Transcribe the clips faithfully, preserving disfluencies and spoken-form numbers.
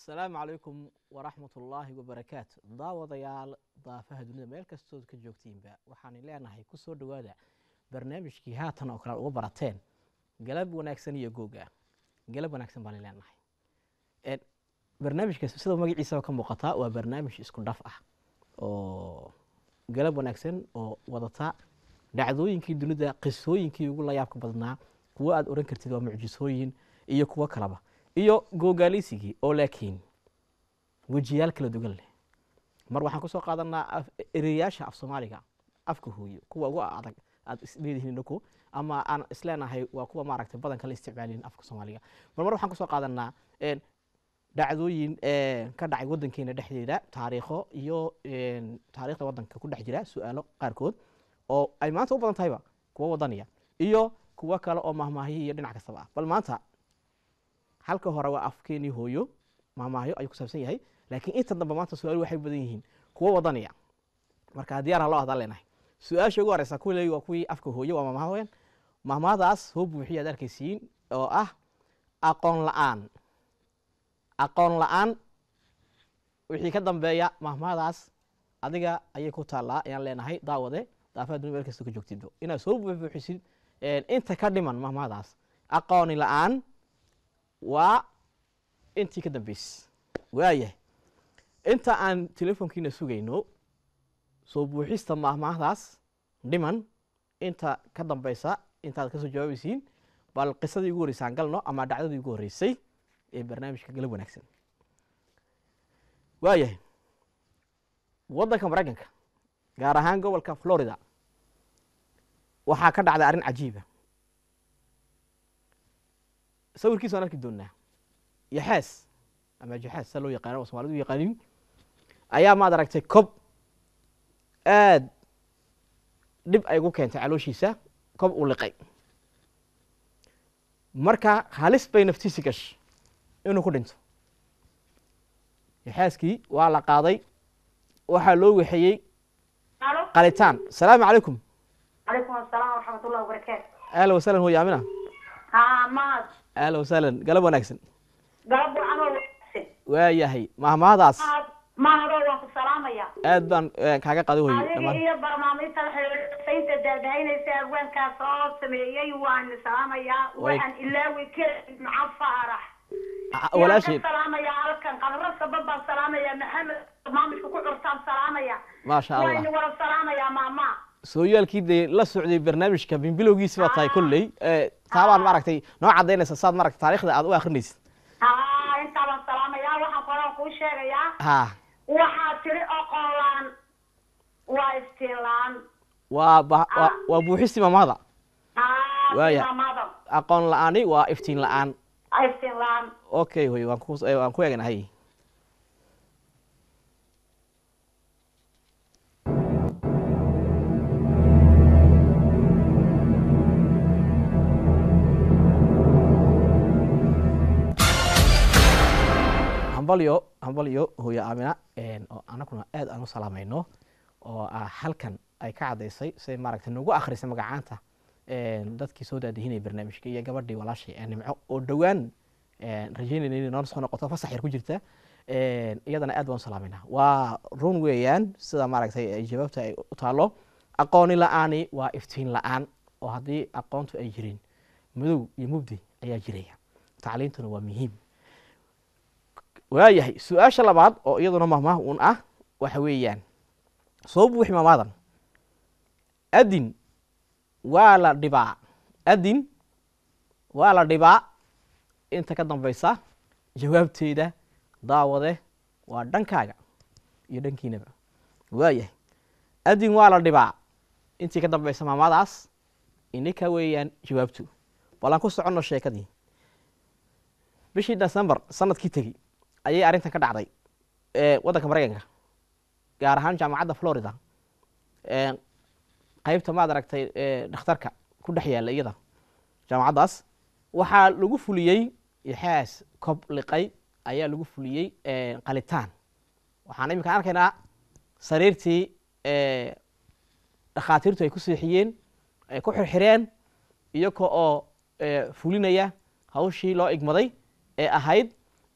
السلام عليكم ورحمة الله وبركاته. داوديال ضافها دنيا مeel kastood ka joogtiinba waxaan ilaahay ku soo dhawaada barnaamijkii haatan oo kala uga barateen galab wanaagsan iyo googa galab wanaagsan baan ilaahay ee barnaamijkaas sida magaciisa ka muuqata waa barnaamij isku dhaf ah oo galab wanaagsan oo wadata dhacdooyinkii dunida qisooyinkii ugu la yaabka badnaa kuwa aad oran kartid waa mucjisooyin iyo kuwa kalaba iyo googaalisiga oo laakiin wajiyaal kala duwan leh mar waxaan ku soo qaadanaa eriyaasha af Soomaaliga afka hooyo kuwa ugu adag aad isleedihiin dhako ama aan isleenahay waa kuwa maaragtay badan kala isticmaalin afka Soomaaliga mar mar waxaan ku soo qaadanaa een dhacdooyin ee ka dhacay wadankeena dhexdeeda taariikho iyo een taariikhda wadanka ku dhex jira su'aalo qaar kood oo ay maanta u badan tahay kuwa wadaniya iyo kuwa kale oo mahmaahiyo iyo dhinac kasta bal maanta halka hore waa afkeeni hooyo maamaayo ay ku saabsan yahay laakiin inta dambe maanta su'aalo waxay badan yihiin kuwa wadaniya marka diyaar loo hadal leenahay su'aasha ugu horeysa kuwii waa kuwii afka hooyo waa maamaahoyn maamaadaas hoo buuxiyaad arkaysiin oo ah aqoon la'aan aqoon la'aan wixii ka dambeeya maamaadaas adiga ayay ku taalaa ayaan leenahay daawade daafaha dunida meel kasta ka joogtido inaad soo buuxisid inta ka dhiman maamaadaas aqoon la'aan waa intii ka dambeys waayahay inta aan telefonkiina sugayno soo buuxista maahmaahdaas dhiman inta ka dambeysa intaad ka soo jawaabaysiin bal qisadii ugu horeysay galno ama dhacdadii ugu horeysay ee barnaamijka galab wanaagsan waayahay wadanka Mareykanka gaar ahaan gobolka Florida waxaa ka dhacday arrin cajiib ah sawirkiisa aan arki doonaa yaxaas ama jaxaas loo yaqaan oo Soomaalidu yaqaanin ayaa ma aragtay kob aad dib ay ugu keentay calooshiisa kob u liqay marka halis bay naftiisa gash inuu ku dhinto yaxaaskii waa la qaaday waxa loo wixiyay qalitaan salaamu calaykum calaykum assalaam wa rahmatullahi wa barakatuh ahlan wa sahlan hooyo Amina ها ما ahlan wa sahlan galab wanaagsan قلب عمل waayahay maahmaadaas ما هو وقت السلام يا aad baan kaaga qaday hooyo هذه هي برنامج الحين تدهين سوين كاسات سمية وان السلام يا وان إلا وكل مع فرح ولا شيء السلام يا كان قبل سبب السلام يا محمد برنامج كل عرسان السلام يا ما شاء الله وين ورا السلام يا ماما sooyaalkii la socday barnaamijka bilowgiisa waa tahay kullay ee taabaan maragtay noo cadeynaysa saad maragtay taariikhda aad u akhrinaysid ha inta baan salaamaya waxaan qoran ku sheegaya ha waxa tiri aqoon waa istilaan waa waa buuxisi maamada ha waaya maamada aqoon la'aani waa iftiin la'aan istilaan okay hooyo waan ku waan ku eeganahay hambalyo hambalyo hooyo Amina een oo anaguna aad aan u salaamayno oo halkan ay ka cadeysay say maaragtay nagu akhrisay magacaanta een dadkii soo daadihinay barnaamijka iyo gabadhii walaashay ee nimco oo dhawaan een rajaynayna inay noo soo noqoto fasax yar ku jirta een iyadana aad baan u salaamayna waa run weeyaan sida maaragtay ay jawaabta ay u taalo aqoon la'aani waa iftiin la'aan oo hadii aqoontu ay jirin madow iyo mugdi ayaa jiraya tacliintuna waa muhiim waayahay su'aasha labaad oo iyaduna mahmaah uun ah waxa weeyaan soo buuxi maamadan adin waa la dhibaa adin waa la dhibaa inta ka dambeysa jawaabteeda daawade waa dhankaaga iyo dhankiinaba waayahay adin waa la dhibaa intii ka dambeysa maamadaas ininka weeyaan jawaabtu balan ku soconno sheekadii bishii December sanadkii tagay ayay arintan ka dhacday ee wadanka Mareykanka gaar ahaan jaamacadda Florida ee qaybta ma aragtay ee dhakhtarka ku dhex yaala iyada jaamacadaas waxa lagu fuliyay yaxaas kob liqay ayaa lagu fuliyay ee qalitaan waxaan imika arkaynaa sariirtii ee dhakhaatiirtu ay ku seexiyeen ay ku xirxireen iyagoo oo fulinaya hawshii loo igmaday ee ahayd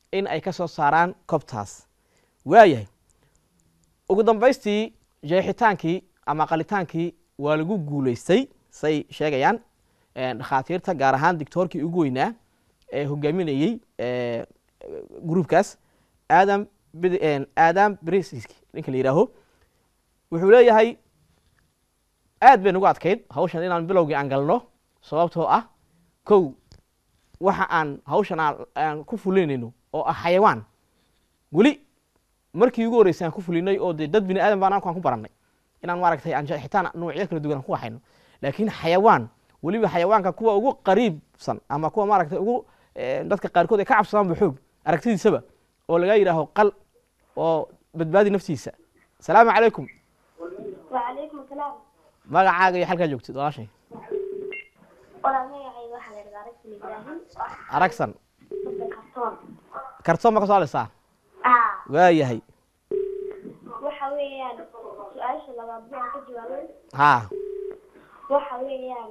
in ay ka soo saaraan kobtaas waayahay ugu dambaystii jeexitaankii ama qalitaankii waa lagu guulaystay say sheegayaan dhakhaatiirta gaar ahaan dictoorkii ugu weynaa ee hogaaminayey gruubkaas aadam aadam brisiski ninka la yidhaaho wuxuu leeyahay aad bay nagu adkayd hawshan inaan bilowgii aan galno sababtoo ah kow waxa aan hawshan aan ku fulinayno oo ah xayawaan weli markii ugu horreysay aan ku fulinay oo dee dad bini aadan baan anku aan ku barannay inaan maaragtay aan xitaan noocyo kala duwan ku waxayno laakiin xayawaan weliba xayawaanka kuwa ugu qariibsan ama kuwa maaragtay ugu dadka qaarkood ay ka cabsadaan ba xoog aragtidiisaba oo laga yidhaaho qal oo badbaadi naftiisa asalaamu calaykum وعليكم السلام magacaaga iyo halkaa joogtid walaashay ولا magacayga waxaa la yidhahdaa Aragsan Ibrahim aragsan kartoon kartoon ma ka soo hadlaysaa ah waayahay waxa weeyaan su-aasha labaad baan ka jawaabay haa waxa weeyaan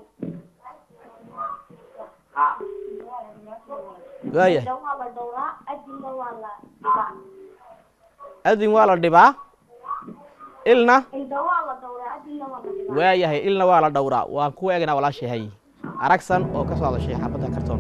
waayahay waa la dhowraa adina waa la dhibaa adin waa la dhibaa ilna inta waa la dhowraa adina waa la dhibaa waayahay ilna waa la dhowraa waan ku eegnaa walaashay hay aragsan oo ka soo hadashay xaafadda kartoon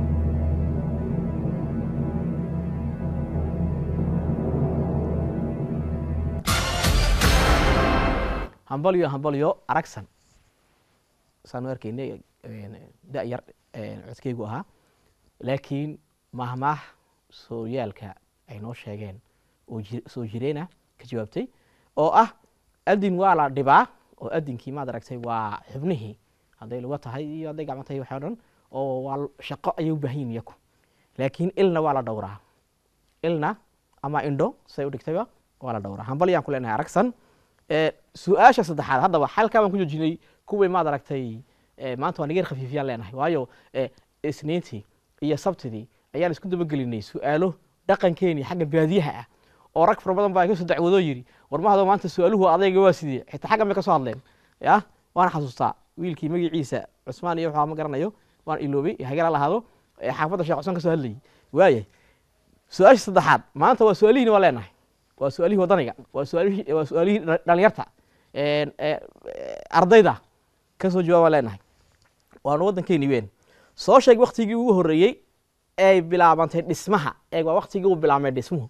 hambalyo hambalyo aragsan saanu arkaynay da-yar codkeygu ahaa laakiin mahmaah sooyaalka ay noo sheegeen oo soo jireena ka jawaabtay oo ah adin waa la dhibaa oo adinkii maad aragtay waa xubnihii hadday luga tahay iyo hadday gacmo tahay waxaa dhan oo waa shaqo ayay u baahan yihin iyaku laakiin ilna waa la dhowraa ilna ama indho say u dhigtayba waa la dhowraa hambalyaan ku leenahay aragsan su-aasha saddexaad haddaba xalkaa baan ku joojinay kuwii maad aragtay maanta waa nigeer khafiifiyaan leenahay waayo isniintii iyo sabtidii ayaan isku dabagelinay su-aalo dhaqankeeni xagga baadiyaha ah oo rag fara badan baa iga soo dacwadoo yidhi war mahado maanta su-aaluhu adayga waa sidee xitaa xaggan bay ka soo hadleen ya waan xasuustaa wiilkii magaciisa cusmaan iyo waxaa ma garanayo waan iloobay hagala lahaado xaafadda sheekh cusmaan ka soo hadlayay waayay su-aasha saddexaad maanta waa su-aalihiini waa leenahay waa su-aalihii wadaniga waa su-aalihii waa su-aalihii dhalinyarta ardayda ka soo jawaab waa leenahay waanu waddankeeni ween soo sheeg waktigii ugu horreeyey ay bilaabantay dhismaha eeg waa waktigii uu bilaabmay dhismuhu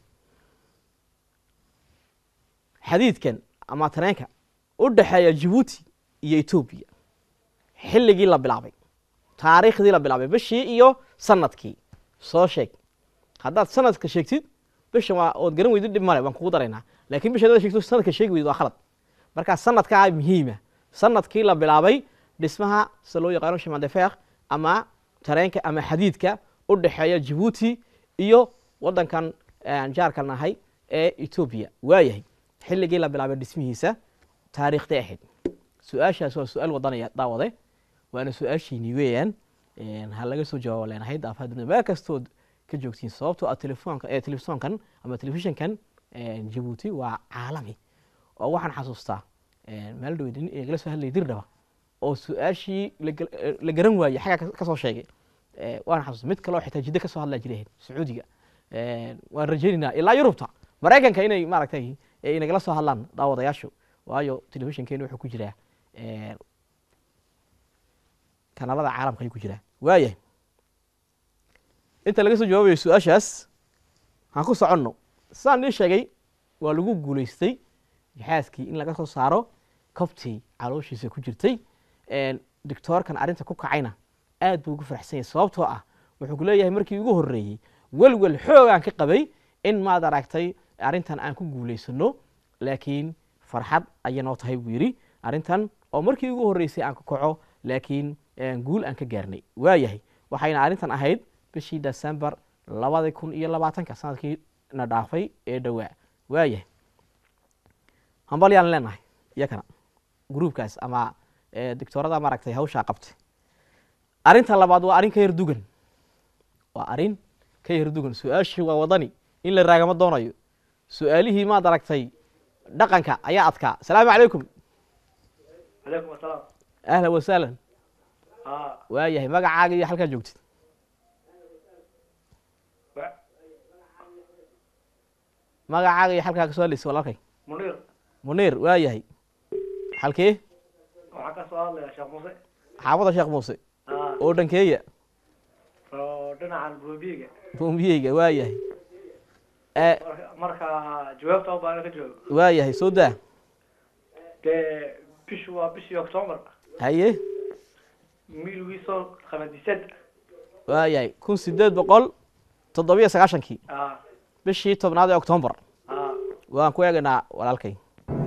xadiidkan ama tareenka u dhexeeya Djibouti iyo Ethiopia xilligii la bilaabay taariikhdii la bilaabay bishii iyo sanadkii soo sheeg haddaad sanadka sheegtid bishan waa ood garan weydid dhib male waan kugu daraynaa laakiin bisha hadaad sheegto sanadka sheegi weydid waa khalad markaa sanadkaa muhiima sanadkii la bilaabay dhismaha sida loo yaqaano chemin de fer ama tareenka ama xadiidka u dhexeeya Djibouti iyo waddankan jaarkan ahay ee Ethiopia waayahay xilligii la bilaabay dhismihiisa taariikhday ahayd su-aashaas waa su-aal wadanaya daawade waana su-aashiini weeyaan ha laga soo jawaabo leenahay daafaha dunida meel kastood ka joogtiin sababtoo ah telefoonka ee telefisonkan ama telefishinkan Djibouti waa caalami oo waxaan xasuustaa meel dhow in igala soo hadlay dirdhaba oo su-aashii la garan waayey xagga ka soo sheegay waan xasuustaa mid kale oo xitaa jiddo ka soo hadlaa jiray Sacuudiga waan rajaynaynaa ilaa Yurubta Mareykanka inay maaragtay inagala soo hadlaan daawadayaashu waayo telefishinkeenu wuxuu ku jiraa kanaalada caalamka ayuu ku jiraa waayahay inta laga soo jawaabayo su-aashaas haan ku soconno sidaan nii sheegay waa lagu guulaystay jaxaaskii in laga soo saaro kobtii calooshiisa ku jirtay doctoorkan arrinta ku kacayna aad buu ugu faraxsan yahay sababtoo ah wuxuu ku leeyahay markii ugu horreeyey welwel xoogaan ka qabay in maad aragtay arrintan aan ku guulaysano laakiin farxad ayay noo tahay buu yidhi arrintan oo markii ugu horreysay aan ka kaco laakiin guul aan ka gaarnay waayahay waxayna arrintan ahayd bishii December labada kun iyo labaatanka sanadkii na dhaafay ee dhawaa waayahay hambalyaan leenahay iyakana gruubkaas ama doctorada maaragtay hawshaa qabtay arrinta labaad waa arrin ka yar dugan waa arrin ka yar dugan su-aashii waa wadani in la raagama doonayo su-aalihii maad aragtay dhaqanka ayaa adkaa asalaamu calaykum عليكم السلام ahlan wasahlan ها waayahay magacaaga iyo halkaa joogtid magacaaga iyo halkaa ka soo hadlaysa walaalkay منير muniir waa yahay halkee waxaan ka soo hadlayaa sheekh muuse xaafada sheekh muuse aa oo dhankeeya oo dhinacan buubiga bombiyeyga waa yahay ee marka jawaabta u baahan ka jawaab waa yahay soo daa dee bishu waa bishii october haye mil wiiso khamadiisad waa yahay kun sideed boqol toddobiyo sagaashankii aa bishii tobnaad ee october aa waan ku eegaynaa walaalkay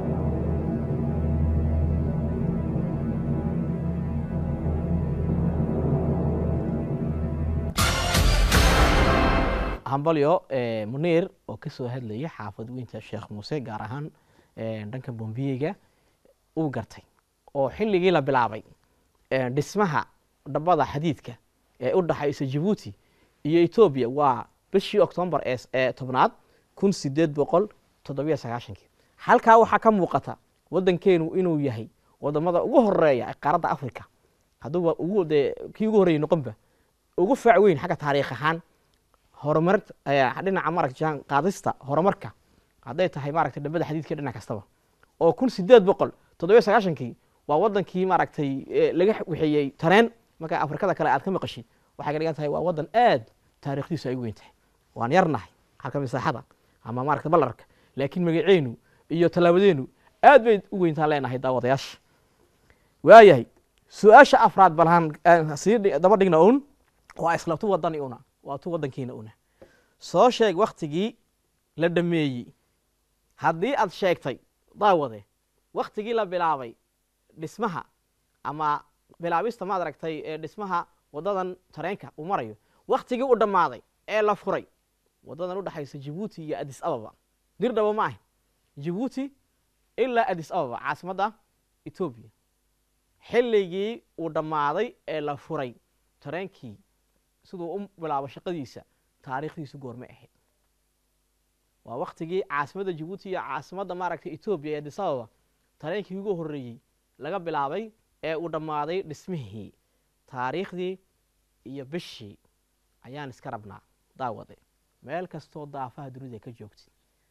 hambalyo muniir oo ka soo hadlayay xaafad weynta sheekh muuse gaar ahaan dhanka bombiyeyga uu gartay oo xilligii la bilaabay dhismaha dhabbada xadiidka ee u dhaxaysa jabuuti iyo etoobiya waa bishii october ee tobnaad kun sideed boqol toddobiyo sagaashankii halkaa waxaa ka muuqata waddankeenu inuu yahay wadamada ugu horeeya qaaradda africa hadduuba ugu dee kii ugu horreeyay noqonba ugu faac weyn xagga taariikh ahaan horumar dhinaca maaragta jaan qaadista horumarka hadday tahay maaragtay dhabbada xadiidka dhinac kastaba oo kun sideed boqol toddobiyo sagaashankii waa wadankii maaragtay laga wixeeyey tareen marka afrikada kale aad ka maqashid waxay ka dhigan tahay waa wadan aad taariikhdiisu ay u weyn tahay waan yarnahay halka masaaxada ama maaragta ballarka laakiin magaceenu iyo tallaabadeenu aad bay u weyntaan leenahay daawadayaasha waayahay su-aasha afraad balhan sii daba dhigna un waa isla tu wadani una waa tu wadankiina una soo sheeg waktigii la dhameeyey haddii aad sheegtay daawade waktigii la bilaabay dhismaha ama bilaabista maad aragtay ee dhismaha wadadan tareenka uu marayo waktigii u dhammaaday ee la furay wadadan u dhaxaysa jabuuti iyo addis ababa dirdhaba ma ahin jabuuti ilaa addis ababa caasimadda etoobiya xilligii uu dhammaaday ee la furay tareenkii siduu u bilaabo shaqadiisa taariikhdiisu goorma ahayd waa waktigii caasimadda jabuuti iyo caasimadda maaragtay etoobiya ee addis ababa tareenkii ugu horreeyey laga bilaabay ee uu dhammaaday dhismihii taariikhdii iyo bishii ayaan iska rabnaa daawade meel kastoo daafaha dunida ka joogtid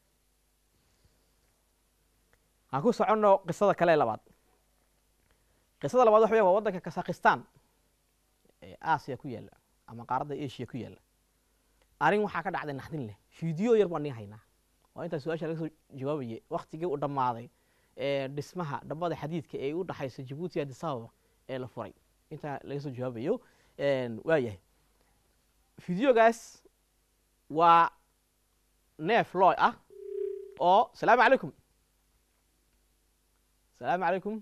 aan ku soconno qisada kale ee labaad qisada labaad waxa weyan waa waddanka kasakhistan ee aasiya ku yaalla ama qaaradda asia ku yaalla arrin waxaa ka dhacday naxdin leh fiideo yar baan nii haynaa oo intaa su-aasha laga soo jawaabayay waktigii u dhammaaday ee dhismaha dhabbada xadiidka ee u dhaxaysa jabuuti addis ababa ee la furay intaa laga soo jawaabayo waa yahay fideogaas waa neef looy ah oo salaamu calaykum salaamu calaykum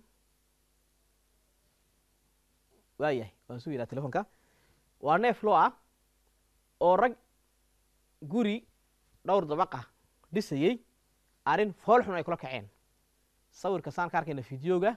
waa yahay waan suu yidhaha telefonka waa neef loo ah oo rag guri dhowr dabaq ah dhisayey arrin fool xun ay kula kaceen sawirka saan ka arkayna fideoga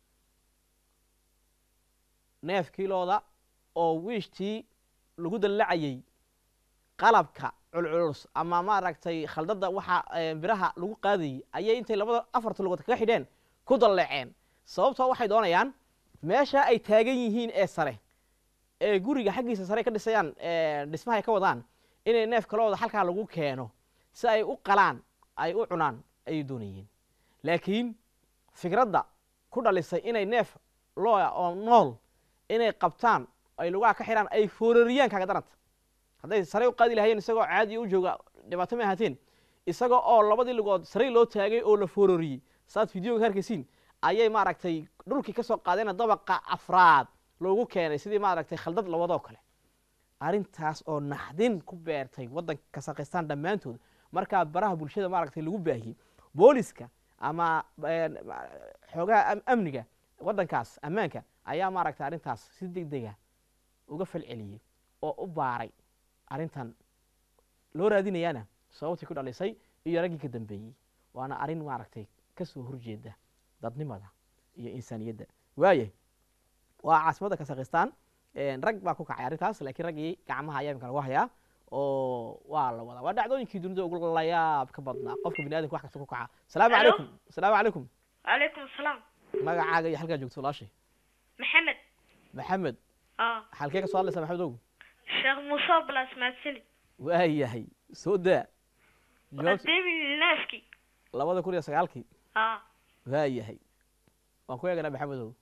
neefkiilooda oo wiishtii lagu dallacayey qalabka culculus ama maaragtay khaldada waxa biraha lagu qaadayey ayay intay labada afarta lugood kaga xidheen ku dalleeceen sababtoo waxay doonayaan meesha ay taagan yihiin ee sare ee guriga xaggiisa sare ka dhisayaan dhismaha ay ka wadaan inay neef kalooda halkaa lagu keeno si ay u qalaan ay u cunaan ayay doonayeen laakiin fikradda ku dhalisay inay neef looya oo nool inay qabtaan ay lugaha ka xidhaan ay foorariyaan kaaga daranta hadday sare u qaadi lahayeen isagoo caadi u jooga dhibaato ma ahaateen isagoo oo labadii lugood sare loo taagay oo la foorariyey saad fideoga ka arkaysiin ayay maaragtay dhulkii ka soo qaadeen dabaqa afraad loogu keenay sidii maaragtay khaldad lawadoo kale arrintaas oo naxdin ku beertay waddanka kasakhistan dhammaantood markaa baraha bulshada maaragtay lagu baahiyey booliska ama xoogaha amniga waddankaas ammaanka ayaa maaragtay arrintaas si deg dega uga falceliyey oo u baaray arrintan loo raadinayaana sababtii ku dhalisay iyo raggii ka dambeeyey waana arrin maaragtay ka soo horjeeda dadnimada iyo insaaniyadda waaye waa caasimadda kasakhistan rag baa ku kacay arrintaas laakiin raggii gacmaha ayaa imika lagu hayaa oo waa la wadaa waa dhacdooyinkii dunida ugu layaab ka badnaa qofka bini adamka wax kasta ku kaca asalaamu calaykum asalaamu calaykum calaykum asalaam magacaaga iyo halkaa joogto walaashay maxamed maxamed اه halkee ka soo hadlaysaa maxamed ow sheekh muuse blas maadsani waa yahay soo daa jawaabta deebil naaski labada kun iyo sagaalkii ها waayahay waan ku eeganaa maxamedow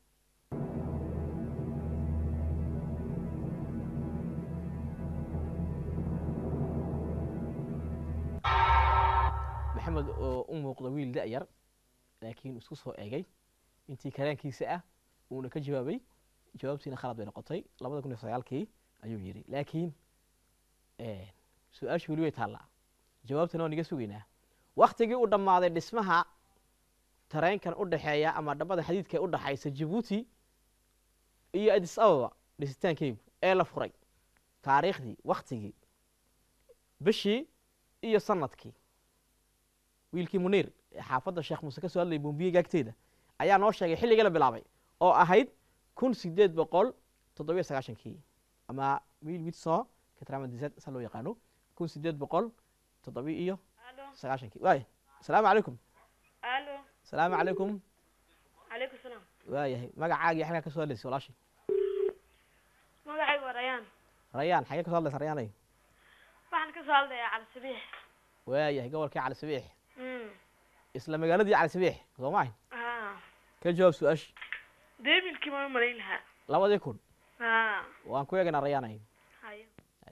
maxamed oo u muuqda wiil da-yar laakiin isku soo eegay intii karaankiisa ah uuna ka jawaabay jawaabtiina khalad bay noqotay labada kun iyo sagaalkii ayuu yidhi laakiin su-aashii weli way taallaa jawaabtana waan iga sugaynaa waktigii u dhammaaday dhismaha tareenkan u dhexeeya ama dhabbada xadiidka ee u dhaxaysa jabuuti iyo addis ababa dhisitaankeygu ee la furay taariikhdii waktigii bishii iyo sanadkii wiilkii muniir ee xaafadda sheekh muuse ka soo hadlayay bombiye gaagteeda ayaa noo sheegay xilligii la bilaabay oo ahayd kun sideed boqol toddobiyo sagaashankii ama mil witson katramadisad sa loo yaqaano kun sideed boqol toddobiyo iyo sagaashankii waay asalaamu calaykum الو asalaamu calaykum عليكم السلام waayahay magacaagii xaggaa ka soo hadlaysay walaashay magacaygu waa rayaan rayaan xagee ka soo hadlaysa rayaanay waxaan ka soo hadlayaa cali sabiix waayahay gobolkii cali sabiix mm isla magaaladii cali sabiix soo maahay ها ka jawaab su-aasha deebilkii ma malayn lahaa labadii kun ها waan ku eeganaa rayaanay hayo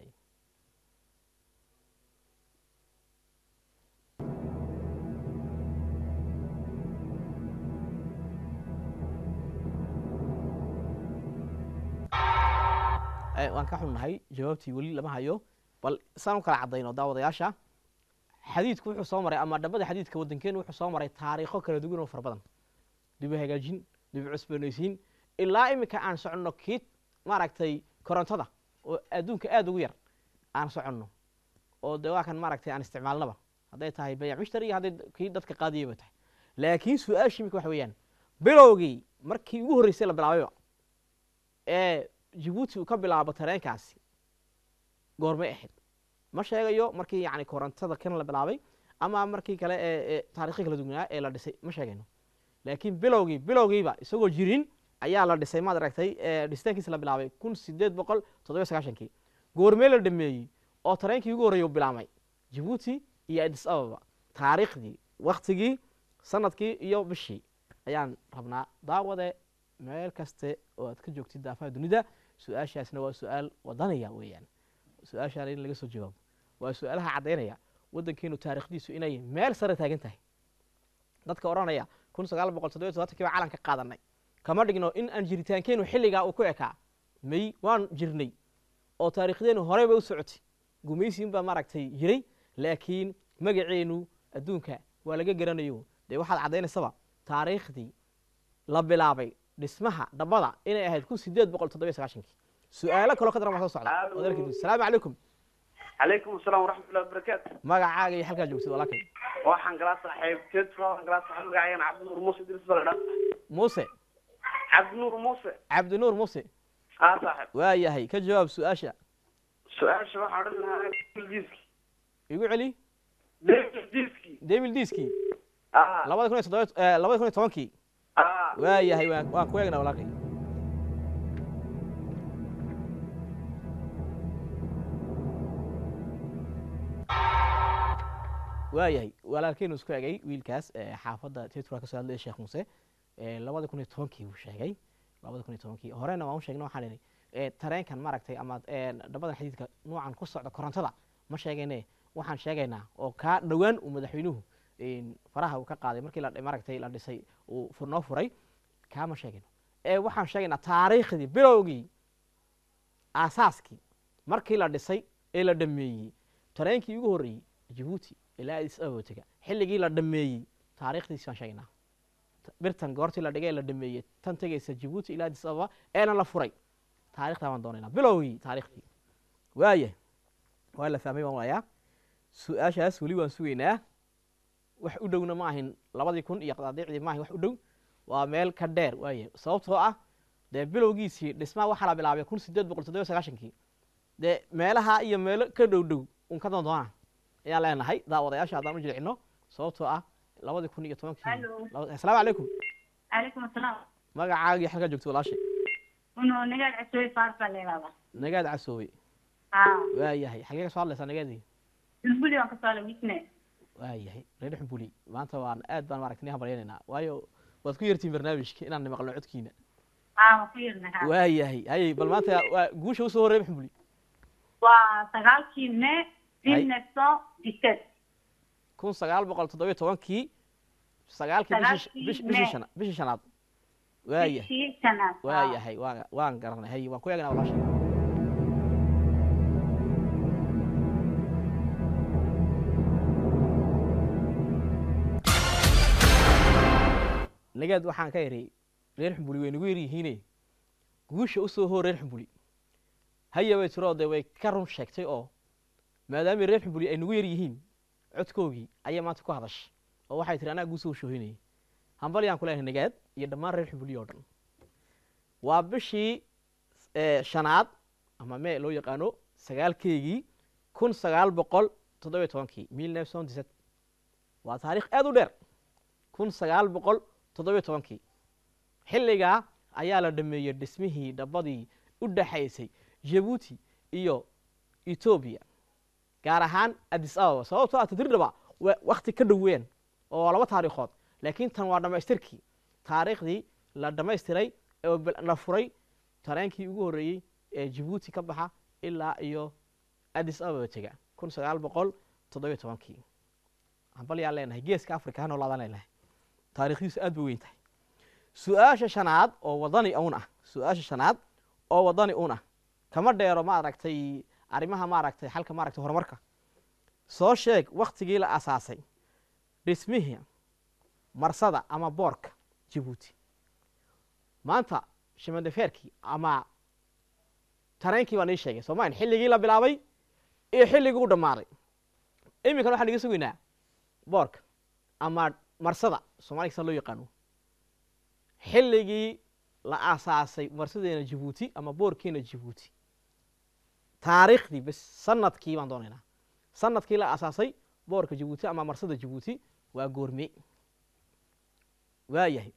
waan ka xunnahay jawaabtii weli lama hayo bal saan u kala caddayno daawadayaasha xadiidku wuxuu soo maray ama dhabbada xadiidka waddankeenu wuxuu soo maray taariikho kala duwan oo fara badan dib u hagaajin dib u cusboonaysiin ilaa iminka aan soconno kiid maaragtay korontada oo adduunka aada ugu yar aan soconno oo de waa kan maaragtay aan isticmaalnaba hadday tahay bayac mushtari iyo hadday kii dadka qaadiyayba tahay laakiin su-aasha iminka waxa weeyaan bilowgii markii ugu horreysay la bilaabayba ee jabuuti uu ka bilaabo tareenkaasi goormay ahayd ma sheegayo markii yani korontada kan la bilaabay ama markii kale ee taariikhi kala duwanaa ee la dhisay ma sheegayno laakiin bilowgii bilowgiiba isagoo jirin ayaa la dhisay maad aragtay dhisitaankiisa la bilaabay kun sideed boqol toddobiyo sagaashankii goormee la dhameeyey oo tareenkii ugu horreeyay u bilaabmay jabuuti iyo addis ababa taariikhdii waktigii sanadkii iyo bishii ayaan rabnaa daawade meel kaste oo aad ka joogtid daafaha dunida su-aashaasna waa su-aal wadanaya weeyaan su-aashaan in laga soo jawaabo waa su-aalaha caddaynaya waddankeenu taariikhdiisu inay meel sare taagan tahay dadka odhanaya kun sagaal boqol toddobiyo toddobaatankii baa calanka qaadanay kama dhigno in aan jiritaankeenu xilligaa uu ku ekaa may waan jirnay oo taariikhdeenu horey bay u socotay gumaysiin baa maaragtay jiray laakiin magaceenu adduunka waa laga garanayo dee waxaad caddaynaysaba taariikhdii la bilaabay dhismaha dhabbada inay ahayd kun sideed boqol toddobiyo sagaashankii su-aalo kaloo ka daran waa soo socda asalaamu calaykum calaykum asalaam waraxmatullahi wabarakaatu magacaaga iyo halkaa joogtid walaalkay waxaan kala saaxiibteed waxaan kala saaxiib magacayana cabdinuur muuse idris baladha muuse cabdinuur muuse cabdinuur muuse haa saaxiib waa yahay ka jawaab su-aasha su-aasha waxaan odhan lahaa diski igu celi david diski david diski aa labada kun iyo toddoba labada kun iyo tobankii aa waa yahay waan waan ku eegnaa walaalkay waa yahay walaalkeenu isku egay wiilkaas xaafadda tetura ka soo hadlaya sheekh muuse labada kun iyo tobankii uu sheegay labada kun iyo tobankii horena waan u sheegnay waxaan idhi tareenkan maaragtay ama dhabadan xadiidka noocan ku socda korontada ma sheegayne waxaan sheegaynaa oo kaa dhowaan uu madaxweynuhu faraha uu ka qaaday markii la maaragtay la dhisay uu noo furay kaa ma sheegayno ee waxaan sheegaynaa taariikhdii bilowgii aasaaskii markii la dhisay ee la dhameeyey tareenkii ugu horreeyey jabuuti ilaa addis ababa tega xilligii la dhameeyey taariikhdiisi baan sheegaynaa birtan goortii la dhigay ee la dhameeyey tan tegaysa jabuuti ilaa addis ababa eena la furay taarikhdaa baan doonaynaa bilowgii taariikhdii waaya waa la fahmay baan walayaa su-aashaas weli waan sugaynaa wax u dhowna ma ahin labadii kun iyo qadaadiicdii ma ahin wax u dhow waa meel ka dheer waaye sababtoo ah dee bilowgiisii dhismaha waxaa la bilaabay kun sideed boqol toddobiyo sagaashankii dee meelaha iyo meelo ka dhow dhow un ka doon doonaa ayaan leenahay daawadayaasha haddaan u jilcino sababtoo ah labadii kun iyo tobankii asalaamu calaykum calaykum asalaam magacaagii xalkaa joogta walaashay uno nagaad casooy faarsa leedaada nagaad casoowe haa waa yahay xagee ka soo hadlaysaa nagaadii bulbuli waan ka soo wisne waayahay reer xubuli maanta waan aad baan maaragtay habareenaynaa waayo waad ku yartiin barnaamijka inaan maqlo codkiina aa ku yarnaha waayahay hay bal maanta waa guusha u soo horeey xubuli waa sagaalkii May mille neuf cent dix-sept kun sagaal boqol toddoba iyo tobankii sagaalkii bishii bishii shanaad bishii shanaad waayahay bishii shanaad waayahay waan waan garanay hay waan ku eegnaa walaashay nagaad waxaan ka yaray reer xubuli way nagu yar yihiine guusha u soo hor reer xubuli haya way tiro de way ka run sheegtay oo maadaama reer xubuli ay nagu yar yihiin codkoogii ayaa maanta ku hadashay oo waxay tiri anaa guusoo shoohinayay hambalyaan ku leenahay nagaad iyo dhammaan reer xubuli oo dhan waa bishii shanaad ama mee loo yaqaano sagaalkeygii kun sagaal boqol toddoba iyo tobankii mille neuf cent dix-sept waa taariikh aad u dheer kun sagaal boqol toddoba iyo tobankii xilligaa ayaa la dhameeyey dhismihii dhabbadii u dhaxaysay jabuuti iyo etoobiya gaar ahaan addis ababa sababtoo ah tadrirdhaba wakti ka dhoween oo laba taariikhood laakiin tan waa dhammaystirkii taariikhdii la dhammaystiray oo la furay tareenkii ugu horreeyey ee jabuuti ka baxa ilaa iyo addis ababa tega kun sagaal boqol toddoba iyo tobankii hambalyaan leenahay geeska africa ha noolaadaan leenahay taariikhdiisu aad bay weyn tahay su-aasha shanaad oo wadani un ah su-aasha shanaad oo wadani un ah kama dheero ma aragtay arrimaha maaragtay xalka maaragtay horumarka soo sheeg waktigii la asaasay dhismihii marsada ama boorka jabuuti maanta shimandafeerkii ama tareenkii baan ii sheegay soomaali xilligii la bilaabay iyo xilligii u dhammaaday iminkan waxaan iga sugaynaa boorka ama marsada soomaalika sa loo yaqaano xilligii la asaasay marsadeena jabuuti ama boorkeena jabuuti taariikhdii bas sanadkii baan doonaynaa sanadkii la asaasay boorka jabuuti ama marsada jabuuti waa goorme waayahay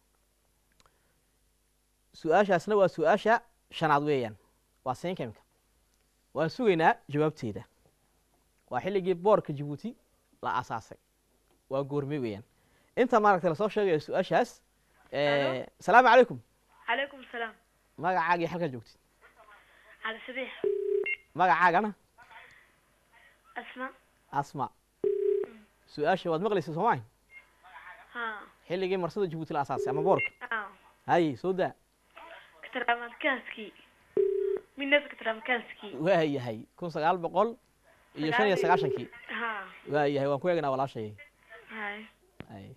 su-aashaasna waa su-aasha shanaad weeyaan waa seenka imika waan sugaynaa jawaabteeda waa xilligii boorka jabuuti la asaasay waa goorme weeyaan inta maaragtay lasoo sheegayo su-aashaas asalaamu calaykum calaykum salaam magacaagii halkaa joogtid cali sabiix magacaagana asma asma su-aasha waad maqlaysa soomaali ha xilligii marsada jabuuti la asaasay ama boorka ah haye soo daa katramadkanski minas katramadkanski waayahay kun sagaal boqol iyo shan iyo sagaashankii ha waayahay waan ku eegnaa walaashay hay hay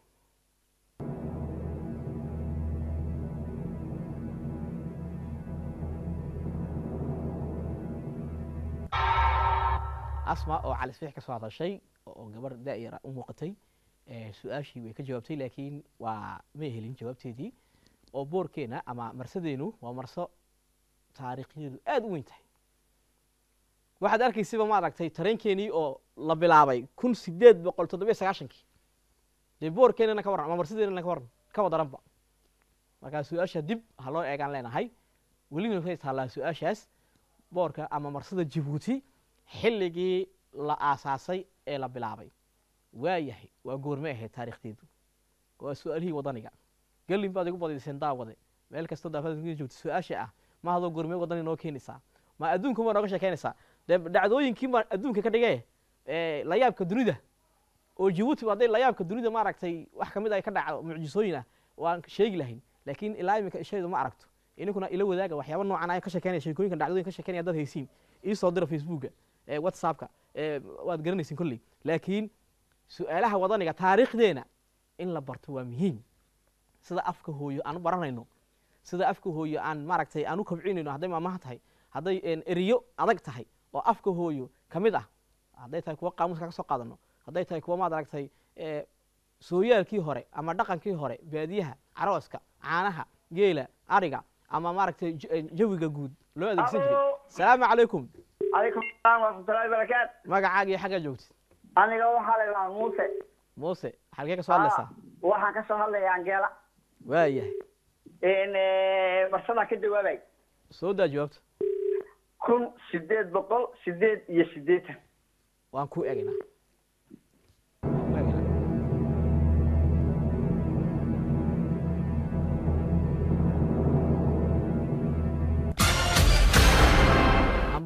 asma oo cali sabiix ka soo hadashay oo gabar daa'ira u muuqatay su-aashii way ka jawaabtay laakiin waa may helin jawaabteedii oo boorkeena ama marsadeenu waa marso taariikhdeedu aad u weyn tahay waxaad arkaysiba ma aragtay tareenkeenii oo la bilaabay kun sideed boqol toddoba iyo sagaashankii dee boorkeenana ka warran ama marsadeenana ka warran ka wadaranba markaa su-aasha dib ha loo eegaan leenahay welina waxay taallaa su-aashaas boorka ama marsada jabuuti xilligii la aasaasay ee la bilaabay waayahay waa goorme ahayd taariikhdeedu waa su-aalihii wadaniga galin baad igu badayseen daawade meel kastoo daafada joogta su-aasha ah ma hadoo goorme wadani noo keenaysaa ma adduunka ma nooga sheekeynaysaa dee dhacdooyinkii baa adduunka ka dhigee layaabka dunida oo jabuuti hadday layaabka dunida ma aragtay wax kamid ay ka dhacdo mucjisooyin ah waan sheegi lahayn laakiin ilaa iminka ishaydu ma aragto ininkuna ila wadaaga waxyaaba noocan ay ka sheekeynaya sheekooyinka dhacdooyin ka sheekeynaya dad haysiin ii soo dira facebooka whatsappka waad garanaysin kolley laakiin su-aalaha wadaniga taariikhdeena in la barto waa muhiim sida afka hooyo aan u baranayno sida afka hooyo aan maaragtay aan u kobcinayno hadday maamaha tahay hadday eriyo adag tahay oo afka hooyo ka mid ah hadday tahay kuwa qaamuuska ka soo qaadano hadday tahay kuwa maad aragtay sooyaalkii hore ama dhaqankii hore baadiyaha carooska caanaha geela ariga ama maaragtay jawiga guud loo adeegsan jiray asalaamu calaykum calaykum asalaam waraxmatullahi barakaat magacaagii xaggaa joogtid aniga waxaa la yidhahaa muuse muuse xalkee ka soo hadlaysaa waxaan ka soo hadlayaa angeela waayahay marsadaa ka jawaabay soo daa jawaabta kun sideed boqol sideed iyo siddeetan waan ku eegaynaa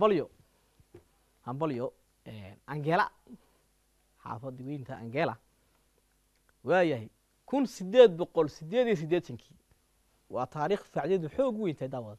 hambalyo hambalyo angela xaafadda weynta angela waayahay kun sideed boqol sideed iyo siddeetankii waa taariikh facdeedu xoog weyn tahay daawada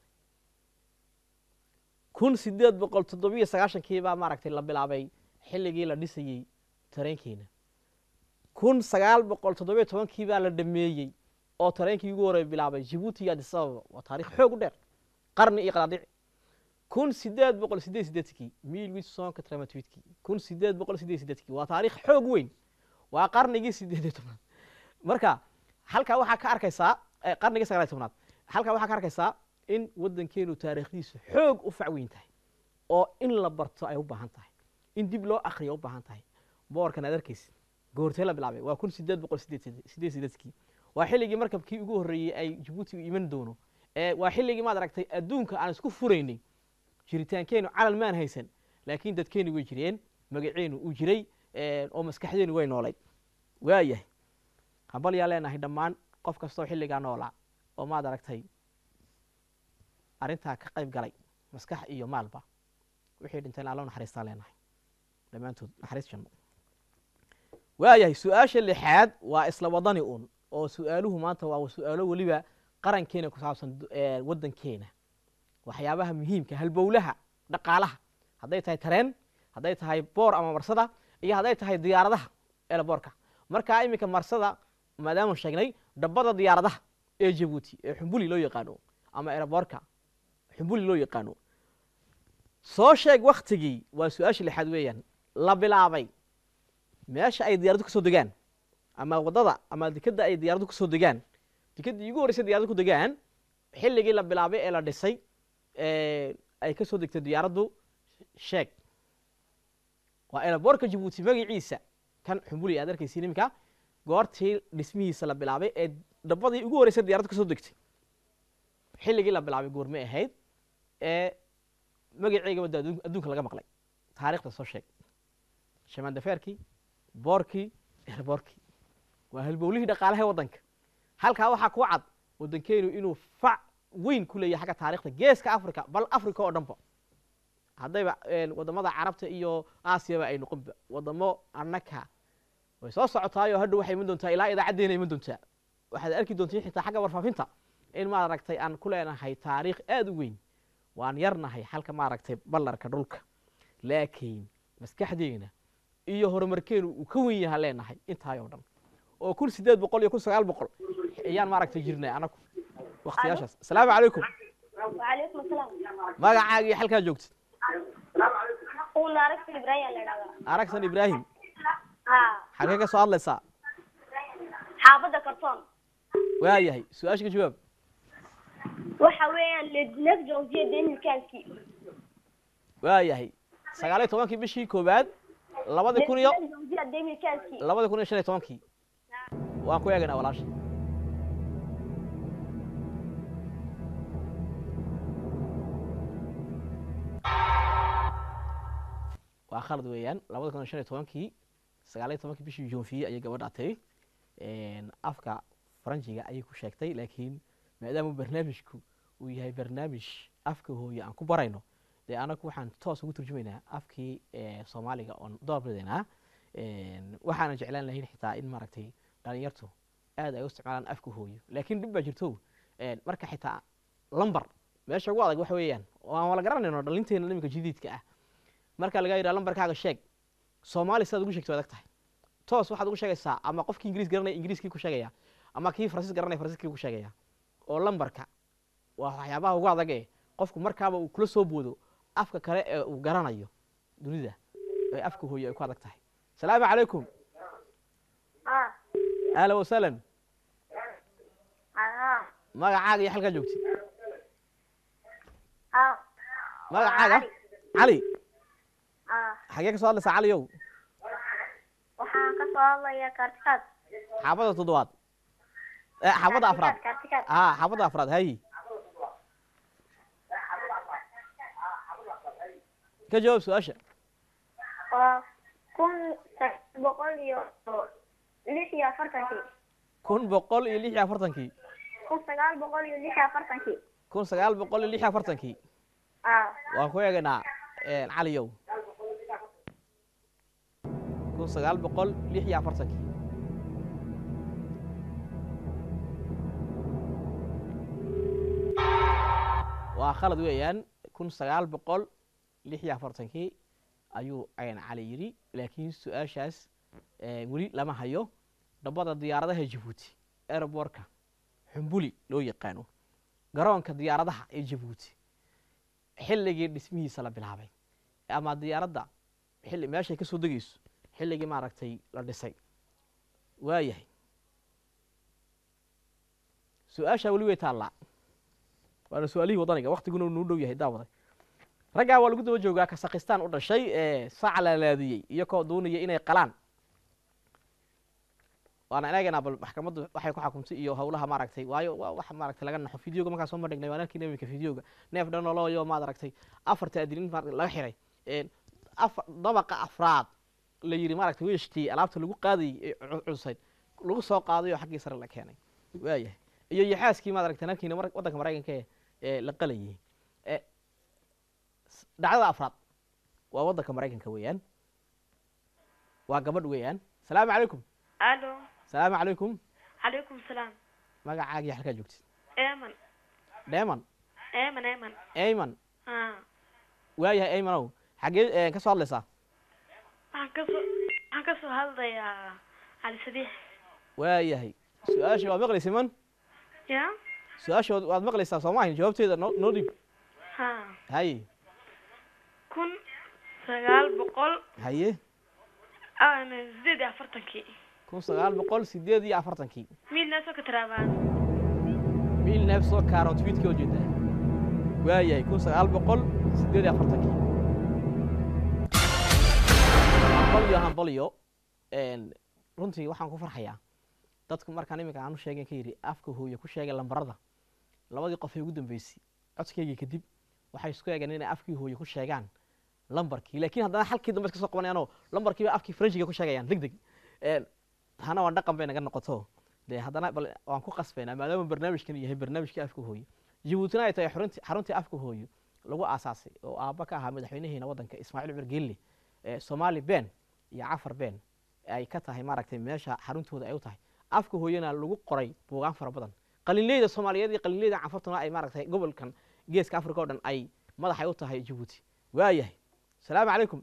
kun sideed boqol toddobiyo sagaashankii baa maaragtay la bilaabay xilligii la dhisayey tareenkiina kun sagaal boqol toddobiyo tobankii baa la dhameeyey oo tareenkii ugu horey bilaabay Djibouti iyo Addis Ababa waa taariikh xoog u dheer qarni iyo qadaadiic kun sideed boqol sideed iyo siddeetankii mille huit cent quatre-vingt-huit kun sideed boqol sideed iyo siddeetankii waa taariikh xoog weyn waa qarnigii sideed iyo tobnaad marka halkaa waxaa ka arkaysaa qarnigii sagaal iyo tobnaad halkaa waxaa ka arkaysaa in waddankeenu taariikhdiisu xoog u fac weyn tahay oo in la barto ay u baahan tahay in dib loo akhriyo u baahan tahay boorkan aad arkaysid goortee la bilaabay waa kun sideed boqol sideed iyo siddeetankii waa xilligii markabkii ugu horreeyey ay Djibouti u iman doono ee waa xilligii maad aragtay adduunka aan isku furaynay jiritaankeenu calal maan haysan laakiin dadkeenu way jireen magaceenu uu jiray oo maskaxdeenu way noolayd waayahay hambal yaa leenahay dhammaan qof kastoo xilligaa noolaa oo maad aragtay arrintaa ka qayb galay maskax iyo maalba wixii dhintayna alla naxariistaa leenahay dhammaantood naxariis janno waayahay su-aasha lixaad waa isla wadani uun oo su-aaluhu maanta waa su-aalo weliba qarankeena ku saabsan waddankeena waxyaabaha muhiimka halbowlaha dhaqaalaha hadday tahay tareen hadday tahay boor ama marsada iyo hadday tahay diyaaradaha eelaboorka markaa iminka marsada maadaama sheegnay dhabbada diyaaradaha ee Djibouti ee xumbuli loo yaqaano ama eelaboorka xumbuli loo yaqaano soo sheeg waqtigii waa su-aasha lixaad weeyaan la bilaabay meesha ay diyaaradu kasoo degaan ama wadada ama dekada ay diyaaradu kasoo degaan dekadii ugu horreysay diyaaradu ku degaan xilligii la bilaabay ee la dhisay ee ay kasoo degtay diyaaraddu sheeg waa eelaboorka Djibouti magaciisa kan xumbuli aad arkaysiin iminka goortii dhismihiisa la bilaabay ee dhabbadii ugu horreysay diyaaradu kasoo degtay xilligii la bilaabay goormay ahayd ee magaceega wadda adduunka laga maqlay taariikhda soo sheeg shamaandafeerkii boorkii eelaboorkii waa halbowlihii dhaqaalaha waddanka halkaa waxaa ku cad waddankeenu inuu fac weyn ku leeyahay xagga taariikhda geeska africa bal africa oo dhanba haddayba wadamada carabta iyo aasiyaba ay noqonba wadamo annaka way soo socotaayoo hadhow waxay iman doontaa ilaa idaacaddeena iman doontaa waxaad arki doontiin xitaa xagga warfaafinta in maaragtay aan ku leenahay taariikh aad u weyn waan yarnahay halka maaragtay ballarka dhulka laakiin maskaxdeena iyo horumarkeenu uu ka weyn yahay leenahay intaay oo dhan oo kun sideed boqol iyo kun sagaal boqol ayaan maaragtay jirnay anagu waqtiyaashaas asalaamu calaykum وعليكم السلام magacaaga iyo halkaa joogtid قول أركس إبراهيم اللي رأى aragsan ibraahim ها xagee ka soo hadlaysaa حافظة كرتون waayahay su-aasha ka jawaab وحويان لنفس جوزية دين الكالكي waayahay sagaal iyo tobankii bishii koowaad labada kun iyo جوزية دين الكالكي labada kun iyo shan iyo tobankii waan ku eeganaa walaasha waa khalad weeyaan labada kun iyo shan iyo tobankii sagaal iyo tobankii bishii joonfiye ayay gabadha atay afka faranjiga ayay ku sheegtay laakiin maadaama barnaamijku uu yahay barnaamij afka hooye aan ku barayno dee anagu waxaan toos ugu turjumaynaa afkii soomaaliga oon doorbidaynaa waxaanan jeclaan lahayn xitaa in maaragtay dhalinyartu aad ay u isticmaalaan afka hooyo laakiin dhib baa jirto marka xitaa lambar meesha ugu adag waxa weeyaan waan wala garanayno dhalinteena iminka jadiidka ah marka laga yidhaha lambarkaaga sheeg soomaali sidaad ugu sheegto adag tahay toos waxaad ugu sheegaysaa ama qofkii ingiriis garanaya ingiriiskii ku sheegaya ama kii faransiis garanaya faransiiskii ku sheegaya oo lambarka waa waxyaabaha ugu adag ee qofku markaaba uu kula soo boodo afka kale ee uu garanayo dunida ee afka hooyo ay ku adag tahay asalaamu calaykum ها ahlan wasahlan ها magacaaga iyo halkaa joogtid ها magacaaga cali ها xagee ka soo hadlaysaa caliyow waxaan ka soo hadlayaa kaartikaad xaafadda toddobaad eh xaafadda afraad kaartikaad ها xaafadda afraad hayi ka jawaab su-aasha waa kun boqol iyo lix iyo afartankii kun boqol iyo lix iyo afartankii kun sagaal boqol iyo lix iyo afartankii kun sagaal boqol iyo lix iyo afartankii ها waan ku eegaynaa caliyow kun sagaal boqol lix iyo afartankii waa khalad weeyaan kun sagaal boqol lix iyo afartankii ayuu ayn cali yidhi laakiin su-aashaas weli lama hayo dhabbada diyaaradaha jabuuti aerobortka xumbuli loo yaqaano garoonka diyaaradaha ee jabuuti xilligii dhismihiisa la bilaabay ama diyaaradda xilli meeshay ka soo degayso xilligii maaragtay la dhisay waa yahay su-aashaa weli way taallaa waana su-aalihii wadaniga waktiguna nuu dhow yahay daawaday raggaa waa lagu daba joogaa kasakhistaan u dhashay ee sac laalaadiyey iyo koo doonaya inay qalaan waana inagana bal maxkamaddu waxay ku xukumtay iyo hawlaha maaragtay waayo wax maaragtay laga naxo fideoga markaa soo madhignay waan arkayna iminka fideoga neef dhanoloyo maaragtay afarta adilin laga xiray afar dabaqa afraad la yidhi maaragtay weeshtii alaabta lagu qaadayay ee cusayd lagu soo qaadayo xaggii sare la keenay waayahay iyo yaxaaskii maaragtay narkiina waddanka maraykanka ee la qalayay dhacdada afraad waa waddanka maraykanka weeyaan waa gabadh weeyaan salaamu calaykum alo salaamu calaykum calaykum salaam magacaagii halkaa joogtid eeman dheeman eeman eeman eyman ah waayahay eymanow xaggee ka soo hadlaysaa waxaan kasoo waxaan kasoo hadlayaa cali sadiix waayahay su-aasha waad maqlaysa man ya su-aasha waad maqlaysaa soo maahin jawaabteeda noo noo dhib ha haye kun sagaal boqol haye sideed iyo afartankii kun sagaal boqol sideed iyo afartankii miil neefsoo ka taraabaan miil neef soo kaaro tweetkii oo jeedaa waayahay kun sagaal boqol sideed iyo afartankii hambalyo hambalyo runtii waxaan ku farxayaa dadku markaan iminka aanu sheegen ka yidhi afka hooye ku sheegay lambarada labadii qof ee ugu dambeysay codkeygii kadib waxay isku eegeen inay afkii hooye ku sheegaan lambarkii laakiin haddana halkii dambe iska soo qabanayaanoo lambarkiiba afkii faranjiga ku sheegayaan deg deg hana waan dhaqan bay naga noqoto dee haddana bal waan ku qasbaynaa maadaama barnaamijkan yahay barnaamijkii afka hooye jabuutina ay tahay xaruntii xaruntii afka hooye lagu aasaasay oo aabba ka ahaa madaxweynaheena waddanka ismaaciil cumar geelle soomaali ben iyo cafar ben ay ka tahay maaragtay meesha xaruntooda ay u tahay afka hooyena lagu qoray buugaan fara badan qalinleyda soomaaliyeed iyo qalinleyda canfartuna ay maaragtay gobolkan geeska africa oo dhan ay madaxay u tahay jabuuti waayahay salaamu calaykum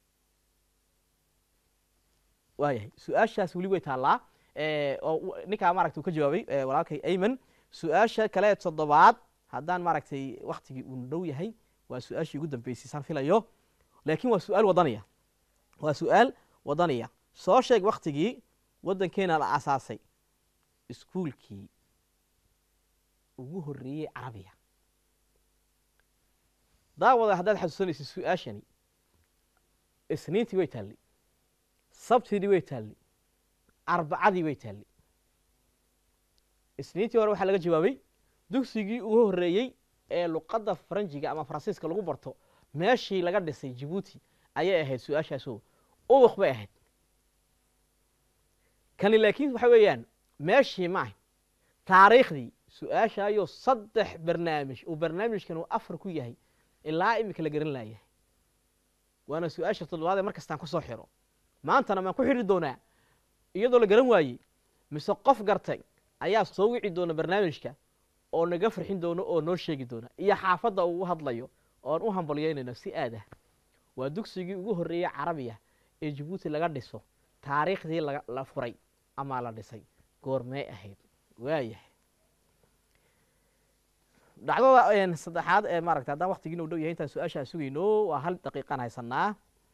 waayahay su-aashaas weli way taallaa oo ninkaa maaragtay uu ka jawaabay walaalkay ayman su-aasha kale toddobaad haddaan maaragtay waktigii uu dhow yahay waa su-aashii ugu dambeysay saan filayo laakiin waa su-aal wadaniya waa su-aal wadaniya soo sheeg waktigii waddankeena la asaasay iskuulkii ugu horreeyey carabiya daawada haddaad xasuusanaysa su-aashani isniintii way taallay sabtidii way taallay arbacadii way taallay isniintii hore waxaa laga jawaabay dugsigii ugu horreeyey ee luqadda faranjiga ama faransiiska lagu barto meeshii laga dhisay jabuuti ayay ahayd su-aashaasoo ubuk bay ahayd kani laakiin waxa weeyaan meeshii ma ahayd taariikhdii su-aashaayo saddex barnaamij uu barnaamijkan uu afar ku yahay ilaa iminka la garan laayahay waana su-aasha toddobaad ee mar kastaan kusoo xiro maantana maan ku xidhi doonaa iyadoo la garan waayey mise qof gartay ayaa soo wici doona barnaamijka oo naga farxin doono oo noo sheegi doona iyo xaafadda uu u hadlayo oon u hambalyeynayno si aad ah waa dugsigii ugu horreeyey carabiya ee jabuuti laga dhiso taariikhdii la furay ama la dhisay goormee ahayd waayahay dhacdada saddexaad ee maaragta haddaan waktigiina u dhow yahay intaan su-aashaa sugayno waa hal daqiiqaan haysanaa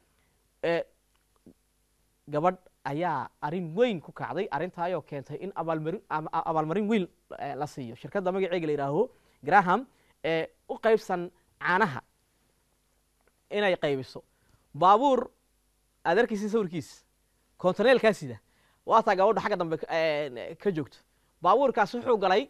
gabadh ayaa arrin weyn ku kacday arrintaayoo keentay in abaalmarin abaalmarin weyn la siiyo shirkadda magaceega la yidhaaho graham ee u qaybsan caanaha inay qaybiso baabuur aad arkaysin sawirkiis kontaneelkaa sida waataa gabadha xagga dambe ka joogto baabuurkaas wuxuu galay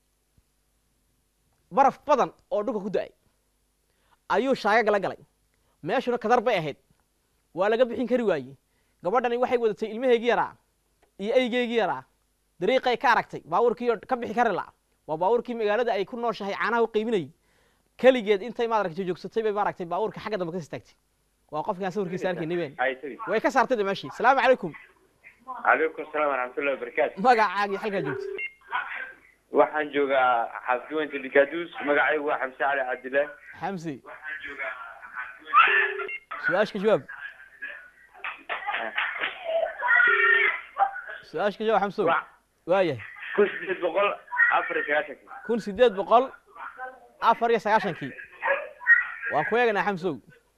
baraf badan oo dhulka ku da-ay ayuu shaagaga la galay meeshuna kadar bay ahayd waa laga bixin kari waayey gabadhani waxay wadatay ilmaheygii yaraa iyo eygeygii yaraa dariiqay ka aragtay baabuurkii ka bixi kari la waa baabuurkii magaalada ay ku nooshahay caanaha u qaybinayay keligeed intay maaragtay joogsatay bay maaragtay baabuurka xagga dambe ka istaagtay waa qofkaan sawirkiisa arkayni been way ka saartay damashii salaamu calaykum calaykum salaam waraxmatullahi wabarakaatu magacaagii halkaa joogta waxaan joogaa xaafidweynta dikaduus magacaygu waa xamse cali cabdillah xamsi su-aashka jawaab su-aashka jawaab xamso waayahay kun sideed boqol afar iyo sagaashankii kun sideed boqol afar iyo sagaashankii waan ku eeganaa xamsow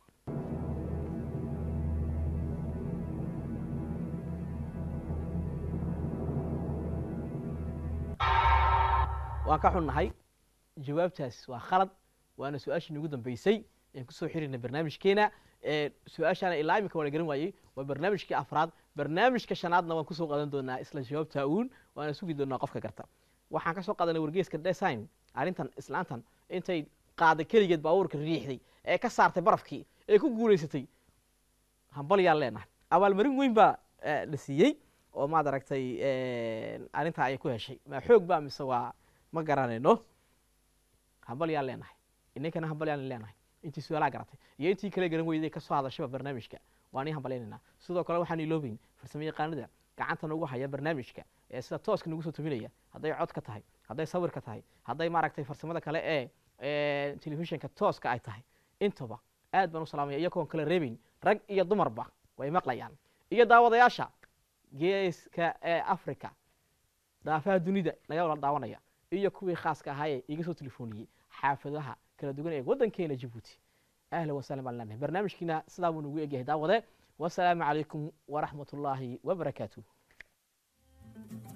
waan ka xunnahay jawaabtaas waa khalad waana su-aashii ugu dambeysay aan kusoo xirina barnaamijkeena su-aashaana ilaa imika waa la garan waayey waa barnaamijkii afraad barnaamijka shanaadna waan kusoo qaadan doonaa isla jawaabta uun waana sugi doonaa qofka garta waxaan kasoo qaadanay wargeeska design arrintan islaantan intay qaaday keligeed baabuurka riixday ee ka saartay barafkii ee ku guulaysatay hambalyaan leenahay abaalmarin weyn baa la siiyey oo maad aragtay arrintaa ayay ku heshay ma xoog baa mise waa ma garanayno hambalyaan leenahay inankana hambalyaan leenahay intii su-aalaha garatay iyo intii kale garan weyday kasoo hadashaba barnaamijka waan ii hambalyaynayna sidoo kale waxaan iloobeyn farsamo yaqaanada gacanta nagu haya barnaamijka ee sida tooska nagu soo tuminaya hadday cod ka tahay hadday sawir ka tahay hadday maaragtay farsamada kale ee telefishinka tooska ay tahay intaba aad baan u salaamaya iyagoon kala reebayn rag iyo dumarba way maqlayaan iyo daawadayaasha geeska ee africa daafaha dunida naga wada daawanaya iyo kuwii khaaska ahaa ee iga soo telefooniyey xaafadaha kala duwan ee waddankeena Djibouti ahlan wa sahlan baan barnaamijkiina sidaa buu nagu egyahay daawade wassalaamu calaykum waraxmatullaahi wabarakaatuh